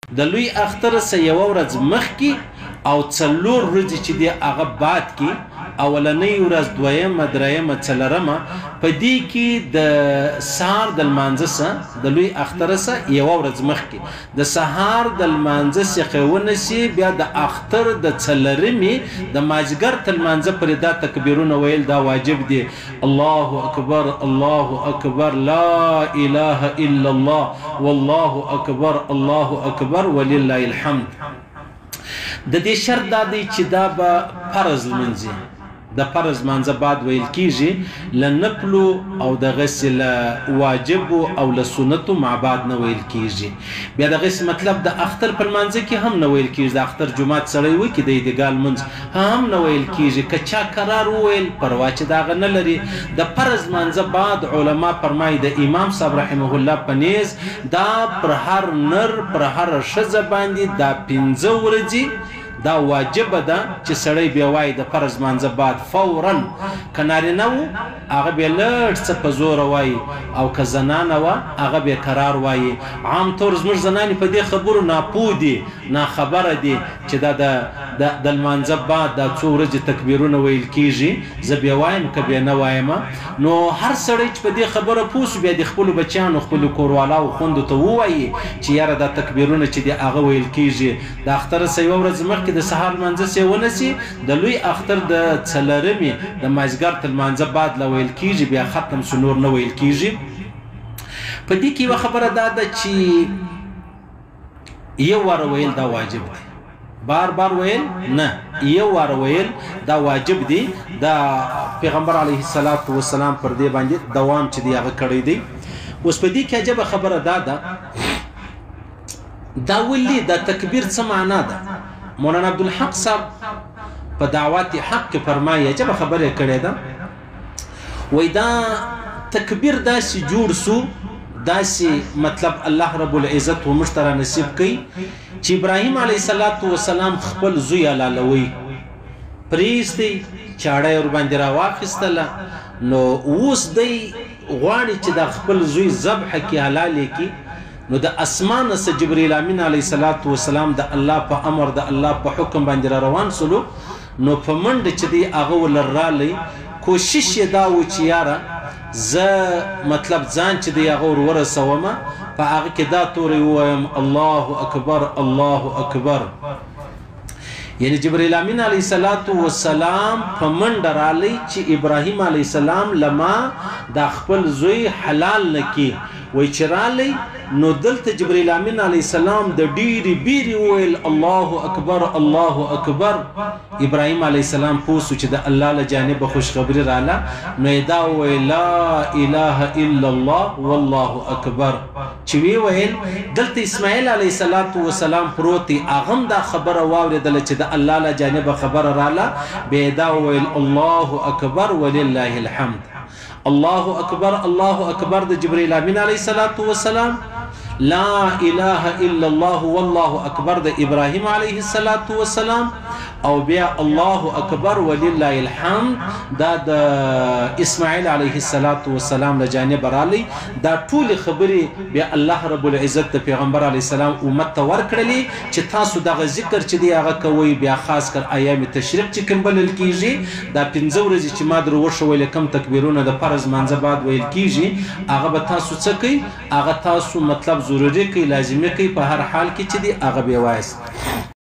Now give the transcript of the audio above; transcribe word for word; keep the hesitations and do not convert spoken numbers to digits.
د لوی اختر سه یو ورځ مخکې او څلور ورځې چې دی هغه بعد کې اولنۍ ورځ دویمه درېیمه څلورمه په دې کې د سهار د لمانځه سه د لوی اختر سه یوه ورځ مخکې د سهار د لمانځه څخه ونیسي بیا د اختر د څلورمې د مازدیګر تر لمانځه پورې دا تکبیرونه ویل دا واجب دي. الله اکبر الله اکبر لا اله الا الله والله اکبر الله اکبر ولله الحمد. د دې شرط دا دی چې دا به فرض لمانځي د فرض مانځه بعد ویل کیږي له نفلو او دغسې له واجبو او له سنتو مع بعد نه ویل کیږي. بیا دغسې مطلب د اختر په لمانځه کې هم نه ویل کیږي. د اختر جومات سړی وایي چې د عیدګاه لمونځ هم نه ویل کیږي. که چا قرار وویل پروا چې د هغه نه لري. د فرض مانځه بعد علما فرمایي د امام صاحب رحمه الله په نیز دا پر هر نر پر هر ښځه باندې دا پنځه ورځې دا واجبه ده چې سړی بیا وایي د فرض مانځه بعد فورا. که نارینه و هغه بیا لږ څه په زوره وایي او که زنانه وه هغه بیا قرار وایي. عام طور زموږ زنانې په دې خبرو ناپوه دي ناخبره دي چې دا د لمانځه بعد دا څو ورځې تکبیرونه ویل کیږي. زه بیا وایم که بیا نه وایم. نو هر سړی چې په دې خبره پوه سو بیا د خپلو بچیانو خپلو کوروالاو خویندو ته ووایي چې یاره دا تکبیرونه چې دي هغه ویل کیږي. د اختر څه یوه ورځ مخکې د سهار لمانځه سې ونیسي د لوی اختر د څلورمې د مازدیګر تر لمانځه بعد له ویل کیږي بیا ختم سو نور نه ویل کیږي. په دې کې یوه خبره دا ده چې یو واره ویل دا واجب دی. بار بار ویل نه یو واره ویل دا واجب دی. دا پیغمبر علیه الصلاة والسلام پر دې باندې دوام چې دی هغه کړی دی. اوس په دې کې عجبه خبره دا ده دا ولي دا تکبیر څه معنا ده. مولانا عبدالحق صاحب په دعوات حق کې فرمایي عجبه خبره کړې ده. وایي دا تکبیر داسې جوړ سو داسې مطلب الله رب العزت و موږ ته را نصیب کوي چې ابراهیم علیه السلام خپل زوی حلالوي پرېږدي چاړه یې ورباندې راواخیستله. نو اوس دی غواړي چې دا خپل زوی ذبح کړي حلال یې کړي. نو د اسمان څخه جبرئیل امین علیه السلام د الله په امر د الله په حکم باندې را روان سلو. نو په منډه چې دی هغه ولر رالی کوشش یې دا و چې یاره زه مطلب ځان چې دی هغه ور ورسومه په هغه کې دا تورې ووایم الله اکبر الله اکبر. یعنی جبرئیل امین علیه السلام په منډه رالی چې ابراهیم علیه السلام لما دا خپل زوی حلال نه کړي. وایي چې رالی نو دلته جبرئیل امین علیه السلام د ډیرې بیرې وویل الله اکبر الله اکبر. ابراهیم علیه السلام پوه سو چې د الله له جانبه خوشخبري راله. نو یې دا وویل لا اله الا الله والله اکبر. چې وی ویل دلته اسماعیل علیه السلام پروت دی هغه هم دا خبره واورېدله چې د الله له جانبه خبره راله. بیا دا وویل الله اکبر ولله الحمد. الله اکبر الله اکبر د جبرئیل امین علیه السلام. لا اله الا الله والله اکبر د ابراهیم علیه السلام. او بیا الله اکبر ولله الحمد دا د اسماعیل علیه السلام له جانب رالی. دا ټول خبرې بیا الله رب العزت د پیغمبر علیه السلام امت ته ورکړلې چې تاسو دغه ذکر چې دی هغه کوئ. بیا خاص کر ایام تشریق چې کوم بلل کیږي دا پنځه ورځې چې ما در وښویل کوم تکبیرونه د فرض مانځه بعد ویل کیږي هغه به تاسو څه کوئ هغه تاسو مطلب ضروري کوي لازمي کوي په هر حال کې چې دی هغه بیا وایست.